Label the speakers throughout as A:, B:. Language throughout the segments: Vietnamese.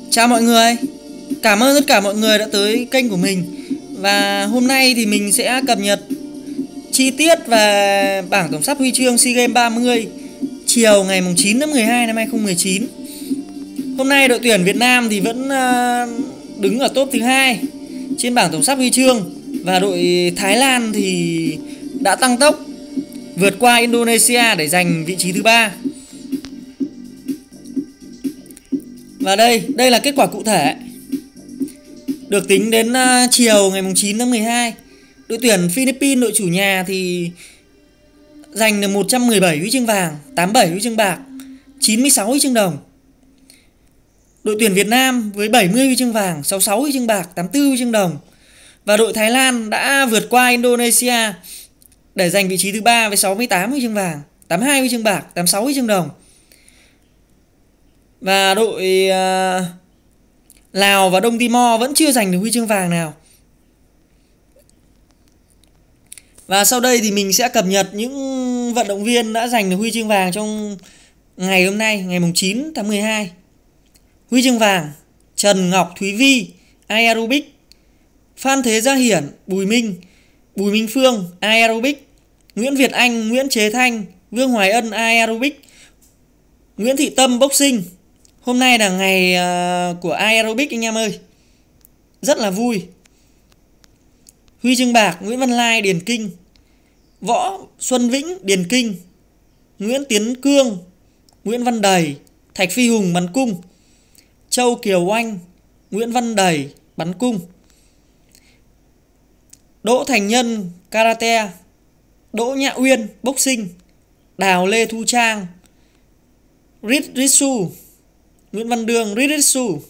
A: Chào mọi người. Cảm ơn tất cả mọi người đã tới kênh của mình. Và hôm nay thì mình sẽ cập nhật chi tiết về bảng tổng sắp huy chương SEA Games 30 chiều ngày 9 tháng 12 năm 2019. Hôm nay đội tuyển Việt Nam thì vẫn đứng ở top thứ 2 trên bảng tổng sắp huy chương, và đội Thái Lan thì đã tăng tốc vượt qua Indonesia để giành vị trí thứ 3. Và đây là kết quả cụ thể được tính đến chiều ngày 9 tháng 12. Đội tuyển Philippines, đội chủ nhà thì giành được 117 huy chương vàng, 87 huy chương bạc, 96 huy chương đồng. Đội tuyển Việt Nam với 70 huy chương vàng, 66 huy chương bạc, 84 huy chương đồng. Và đội Thái Lan đã vượt qua Indonesia để giành vị trí thứ 3 với 68 huy chương vàng, 82 huy chương bạc, 86 huy chương đồng. Và đội Lào và Đông Timor vẫn chưa giành được huy chương vàng nào. Và sau đây thì mình sẽ cập nhật những vận động viên đã giành được huy chương vàng trong ngày hôm nay, ngày 9 tháng 12. Huy chương vàng: Trần Ngọc Thúy Vi, aerobic; Phan Thế Gia Hiển, Bùi Minh Phương, aerobic; Nguyễn Việt Anh, Nguyễn Chế Thanh, Vương Hoài Ân, aerobic; Nguyễn Thị Tâm, boxing. Hôm nay là ngày của aerobic anh em ơi, rất là vui. Huy chương bạc: Nguyễn Văn Lai, điền kinh; Võ Xuân Vĩnh, điền kinh; Nguyễn Tiến Cương, Nguyễn Văn Đầy, Thạch Phi Hùng, bắn cung; Châu Kiều Oanh, Nguyễn Văn Đầy, bắn cung; Đỗ Thành Nhân, karate; Đỗ Nhạ Uyên, boxing; Đào Lê Thu Trang, Jiu-Jitsu; Nguyễn Văn Đương, Jiu-Jitsu.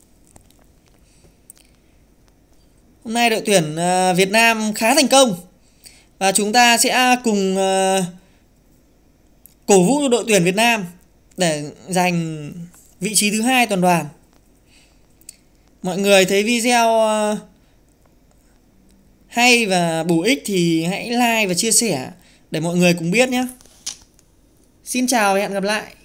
A: Hôm nay đội tuyển Việt Nam khá thành công, và chúng ta sẽ cùng cổ vũ đội tuyển Việt Nam để giành vị trí thứ 2 toàn đoàn. Mọi người thấy video hay và bổ ích thì hãy like và chia sẻ để mọi người cùng biết nhé. Xin chào và hẹn gặp lại.